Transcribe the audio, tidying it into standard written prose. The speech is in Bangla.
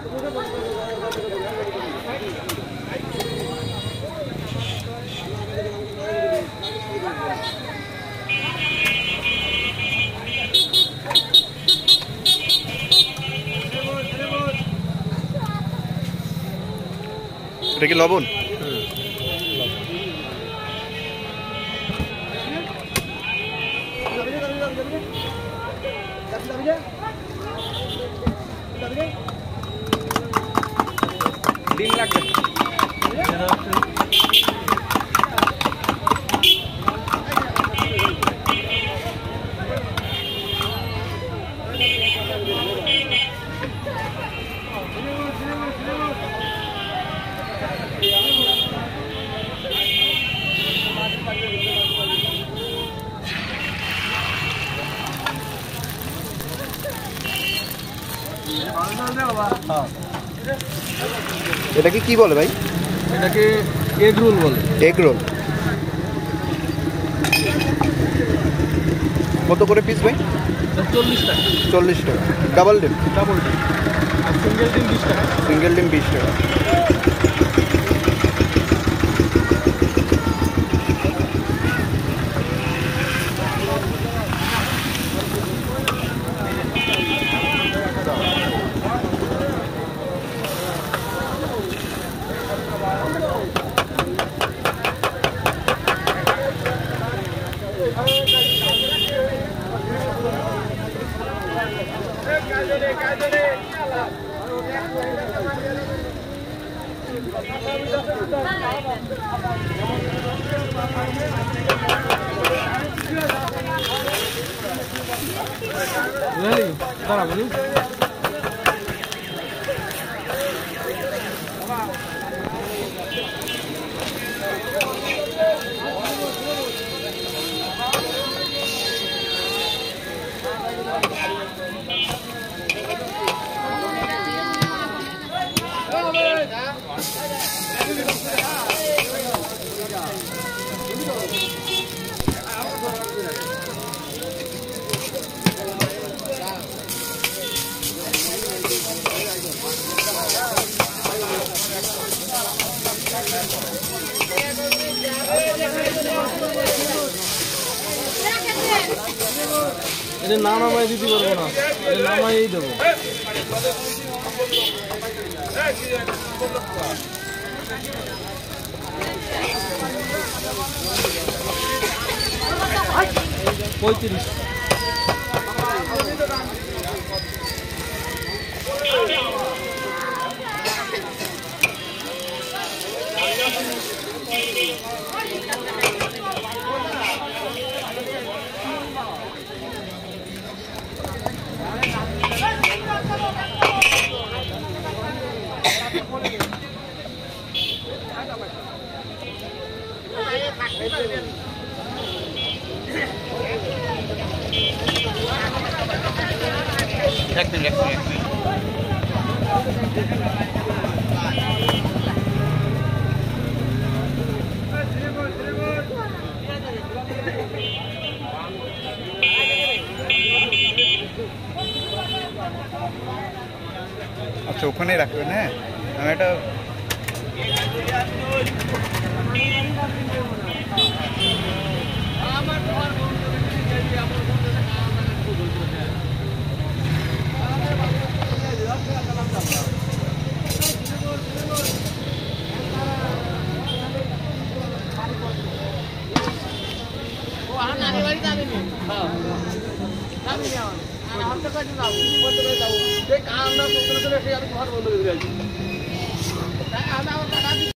এটা কি লবণ? ডিম লাগবে। এটাকে কি বলে ভাই? এটাকে এগ রোল বলে। এগ রোল কত করে পিস ভাই? 40 টাকা। 40 টাকা। ডাবল ডিম? ডাবল ডিম। আর সিঙ্গেল ডিম 20 টাকা। সিঙ্গেল ডিম 20 টাকা। দাঁড়াবো এটা নামাই দিতে পারবো না, এটা নামাই দেবো। $35। এক মিনিট। আচ্ছা ওখানেই রাখবেন। হ্যাঁ আমি এটা আমরা